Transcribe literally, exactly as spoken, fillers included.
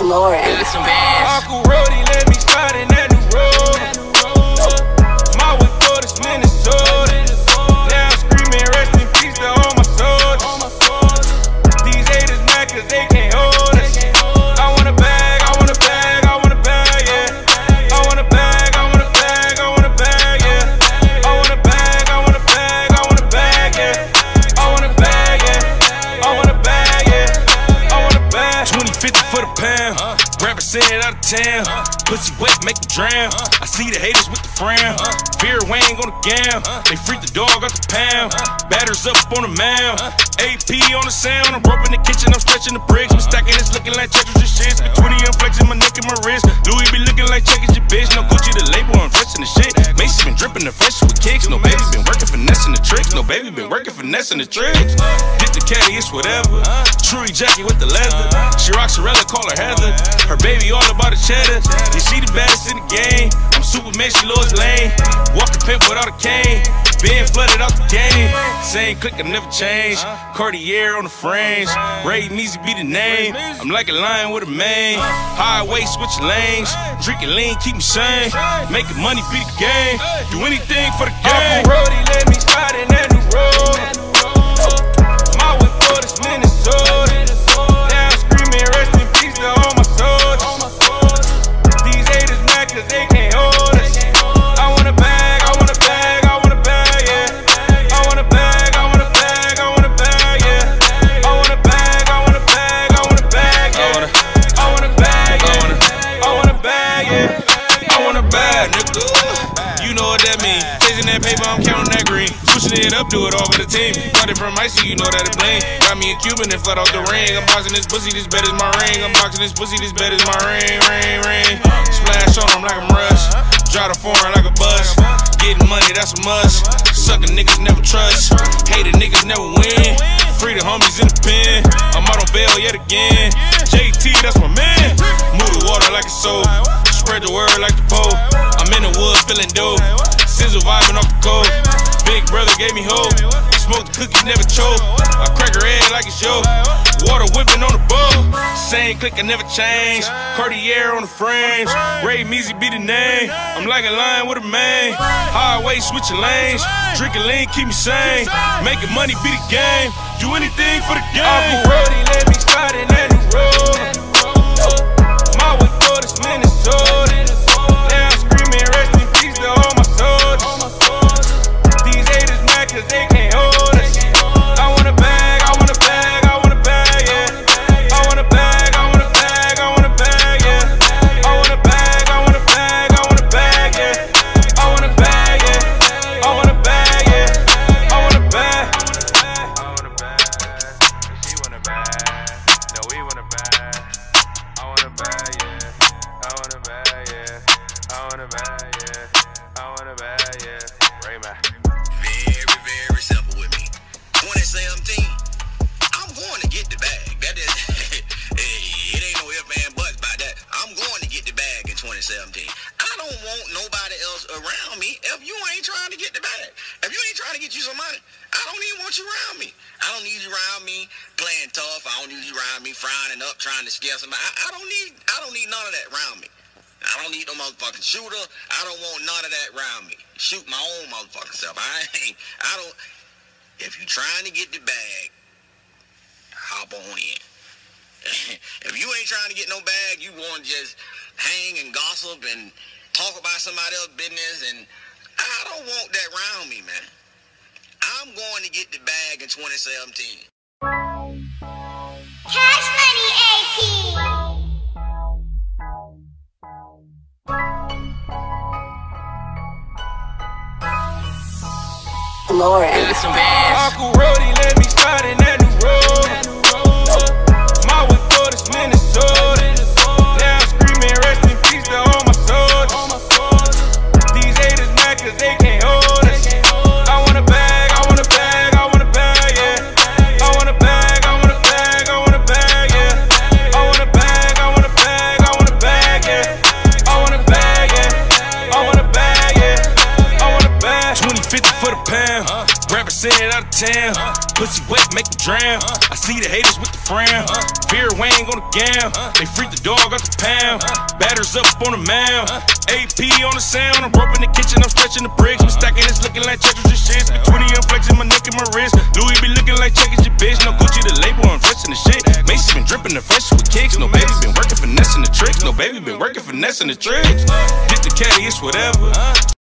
Lauren. Uncle Brody let me slide in that new road. My way for this Minnesota. Now I'm screaming rest in peace to all my soldiers. These haters mad cause they can't hold us. I want a bag, I want a bag, I want a bag, yeah. I want a bag, I want a bag, I want a bag, yeah. I want a bag, I want a bag, I want a bag, yeah. I want a bag, yeah. I want a bag, yeah. I want a bag. twenty fifty for the pound. Grab a cent out of town. Pussy wet, make them drown. I see the haters with the frown. Fear Wang on the gown. They freak the dog out the pound. Batters up on the mound. A P on the sound. I'm roping the kitchen, I'm stretching the bricks. I'm stacking this looking like checkers and shit. Be twenty, I'm flexing my neck and my wrist. Louis be looking like checkers, your bitch. No Gucci the label, I'm dressing the shit. Macy been dripping the fresh with kicks. No baby been working finessing the tricks. No baby been working finessing the tricks. Get the caddy, it's whatever. Truly jacket with the leather. She rocks Sorella, call her Heather. Her baby all about the cheddar. Yeah, she the baddest in the game. I'm Superman, she Lois Lane. Walk the pimp without a cane. Being flooded out the game. Same click, I never change. Cartier on the frames. Ray Measy be the name. I'm like a lion with a mane. Highway, switching lanes. Drinking lean, keep me sane. Making money, be the game. Do anything for the game. Uncle Brody let me slide in that new road. My way for this Minnesota. Now I'm screaming rest in peace to all my soldiers. These haters mad cause they can't hold us. I want a bag, I want a bag, I want a bag, yeah. I want a bag, I want a bag, I want a bag, yeah. I want a bag, I want a bag, I want a bag, yeah. I want a bag, yeah. I want a bag, yeah. I want a bag, nigga. You know what that mean. Chasing that paper, I'm counting that green. Switching it up, do it all for the team. Got it from icy, you know that it bling. Got me a Cuban and flat off the ring. I'm boxing this pussy, this bed is my ring. I'm boxing this pussy, this bed is my ring, ring, ring. Splash on them like I'm Rush. Drive the foreign like a bus. Getting money, that's a must. Sucking niggas never trust. Hated niggas never win. Free the homies in the pen. I'm out on bail yet again. J T, that's my man. Move the water like a soap. Spread the word like the Pope. I'm in the woods feeling dope. Sizzle vibing off the coke. Big brother gave me hope. Smoke the cookies, never choke. I crack her egg like it's yo. Water whipping on the boat. Same click, I never change. Cartier on the frames. Ray Measy be the name. I'm like a lion with a mane. Highway, switching lanes. Drinking lean, keep me sane. Making money, be the game. Do anything for the game. Uncle Brody let me slide in that new road. My way for this Minnesota. Now I'm screaming rest in peace to all my soldiers. These haters mad cause they can't hold us. I want a bag, I want a bag, I want a bag, yeah. I want a bag, I want a bag, I want a bag, yeah. I want a bag, I want a bag, I want a bag, yeah. I want a bag, yeah. I want a bag, yeah. I want a bag. I want a bag. She want a bag. No, we want a bag. I want a bag, yeah. I want a bag, yeah. I want a bag, yeah. I want a bag, yeah. Ray man. Very, very simple with me. twenty seventeen, I'm going to get the bag. That is, it ain't no ifs, man, buts about that. I'm going to get the bag in twenty seventeen. I don't want nobody else around me if you ain't trying to get the bag. If you ain't trying to get you some money, I don't even want you around me. I don't need you around me playing tough. I don't need you around me frowning up, trying to scare somebody. I, I don't need, I don't need none of that around me. I don't need no motherfucking shooter. I don't want none of that around me. Shoot my own motherfucking self. I ain't, I don't, if you trying to get the bag, hop on in. If you ain't trying to get no bag, you want to just hang and gossip and talk about somebody else's business, and I don't want that around me, man. I'm going to get the bag in twenty seventeen. Cash Money A P. Lauren. Uncle Brody let me slide in that new road. My way for this Minnesota. Now I'm screaming rest in peace to all my soldiers. These haters mad cause they can't hold us. I want a bag, I want a bag, I want a bag, yeah. I want a bag, I want a bag, I want a bag, yeah. I want a bag, I want a bag, I want a bag, yeah. I want a bag, yeah. I want a bag, yeah. I want a bag. twenty fifty for the pound. Grab a percent out of ten. Pussy wet, make them drown. I see the haters with the frown. Fear Wayne on the gown. They freak the dog out the pound. Batters up on the mound. A P on the sound. I'm roping the kitchen, I'm stretching the bricks. I'm stacking this looking like checkers and shit. Be twenty, I'm flexing my neck and my wrist. Louis be looking like checkers, your bitch. No Gucci, the label, I'm dressing the shit. Macy's been dripping the fresh with kicks. No baby been working finessing the tricks. No baby been working finessing the tricks. Get the caddy, it's whatever.